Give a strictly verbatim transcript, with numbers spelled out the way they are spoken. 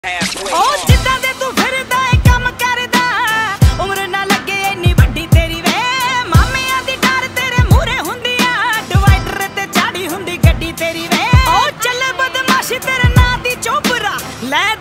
ओ जिद्दां दे तू फिरदा ए कम करदा उम्र ना लगे इन्नी वड्डी तेरी वे मामियां दी डर तेरे मूहरे हुंदियां डिवाइडर ते चाड़ी हुंदी गड्डी तेरी वे ओ चल बदमाशी तेरे नां दी चोबरा लै